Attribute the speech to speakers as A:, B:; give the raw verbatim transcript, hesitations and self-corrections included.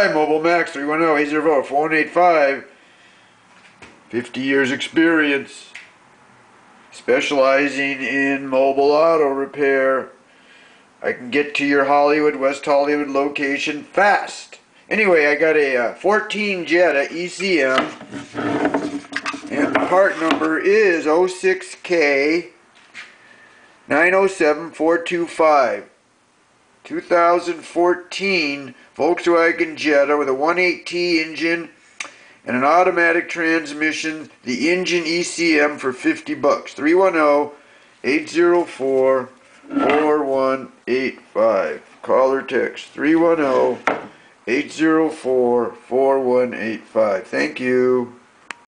A: Hi, Mobile Max, three one zero, eight zero four, four one eight five. fifty years experience, specializing in mobile auto repair. I can get to your Hollywood, West Hollywood location fast. Anyway, I got a uh, fourteen Jetta E C M, and the part number is zero six K nine zero seven four two five. two thousand fourteen Volkswagen Jetta with a one point eight T engine and an automatic transmission, the Engine E C M, for fifty bucks. three one zero, eight zero four, four one eight five. Call or text three one zero, eight zero four, four one eight five. Thank you.